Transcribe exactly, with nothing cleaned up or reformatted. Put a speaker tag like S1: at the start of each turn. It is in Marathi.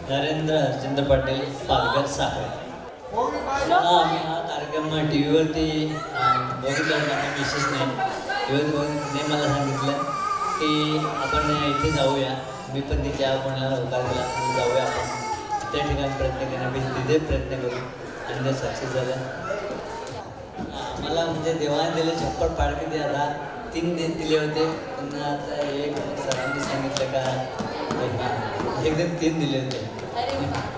S1: नरेंद्र हरचंद्र पाटील, पालघर साखर. हा मी हा कार्यक्रम टी व्हीवरती बघितला, माझ्या मिसेस नाही टी व्हीवरती मला सांगितलं की आपण इथे जाऊया. मी पण तिच्या कोणाला होकार दिला जाऊया आपण त्या ठिकाणी प्रयत्न करण्यापेक्षा तिथे प्रयत्न करू आणि ते सक्सेस झालं. मला म्हणजे देवाने दिले छप्पर पाडके ते आता तीन दिन दिले होते, पण आता एक सरांनी सांगितलं का एकदम तीन दिले होते.